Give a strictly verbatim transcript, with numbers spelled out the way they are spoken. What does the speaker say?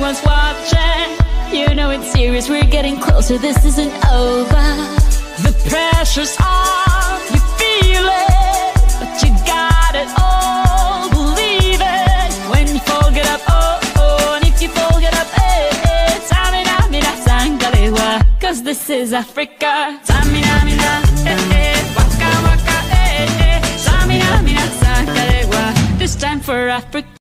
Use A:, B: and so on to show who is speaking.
A: everyone's watching. You know it's serious, we're getting closer, this isn't over. The pressure's on, you feel it, but you got it all, believe it. When you fall, get up, oh, oh, and if you fall, get up, eh, eh. Tamina, mina, sangalewa, cause this is Africa. Tamina, mina, eh, eh, waka, waka, eh, eh. Tamina, mina, sangalewa, this time for Africa.